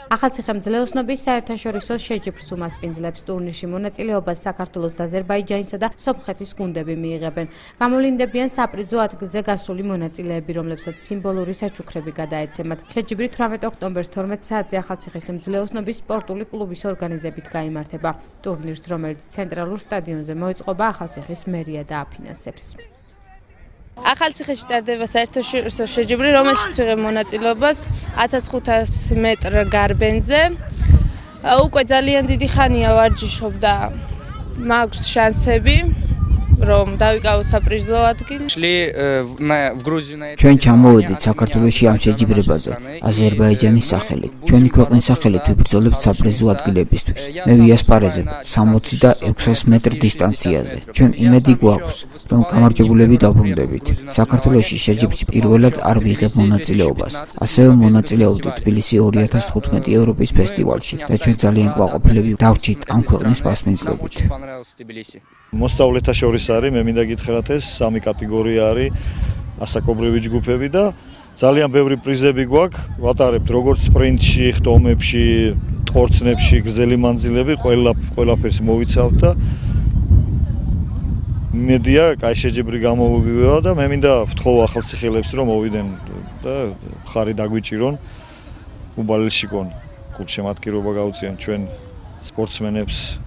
ახალციხემძლეოსნობის საერთაშორისო შეჯიბრს უმასპინძლებს ტურნირში მონაწილეობას საქართველოს, აზერბაიჯანისა და სომხეთის გუნდები მიიღებენ. Გამოვლინდებიან საპრიზო ადგილზე გასული მონაწილეები, რომლებსაც სიმბოლური საჩუქრები გადაეცემათ. შეჯიბრი 18 ოქტომბერს 12 საათზე ახალციხის მძლეოსნობის სპორტული კლუბის ორგანიზებით გაიმართება. ტურნირს, რომელიც ცენტრალურ სტადიონზე მოეწყობა, ახალციხის მერია დააფინანსებს. ახალციხეში ტარდება საერთაშორისო შეჯიბრი, რომელშიც ვიღებ მონაწილეობას 1500 მეტრ გარბენზე. უკვე ძალიან დიდი ხანია ვარჯიშობ და მაქვს შანსები, რომ დავიკავო საპრიზო ადგილი. ჩვენ ჩამოვედით საქართველოში ამ შეჯიბრებაზე აზერბაიჯანის სახელით. ჩვენი ქვეყნის სახელით ვიბრძოლებთ საპრიზო ადგილებისთვის. მე ვიასპარეზებ 60 და 600 მეტრ დისტანციაზე. ჩვენ იმედი გვაქვს, რომ გამარჯვებულები დაბრუნდებით. საქართველოში შეჯიბრში პირველად არ ვიღებ მონაწილეობას. ასევე მონაწილეობდი თბილისი 2015 ევროპის ფესტივალში და ჩვენ ძალიან გვაყოფილები დავრჩით ამ ქვეყნის პასპინძლობით. მოსწავლეთა შორის არის, მე მინდა გითხრათ, ეს სამი კატეგორია არის, ასაკობრივი ჯგუფები და ძალიან ბევრი პრიზები გვაქვს. ვატარებთ როგორც სპრინტში, ხტომებში, ტყორცნებში, გრძელი მანძილები, ყველაფერს მოვიცავთ და მედია კაი შეჯიბრი გამოვივა და მე მინდა ვთხოვ ახალციხელებს, რომ მოვიდნენ და ხარი დაგვიჭირონ, უბალელში გონ გულშემატკივრობა გაუწიონ ჩვენ სპორტსმენებს.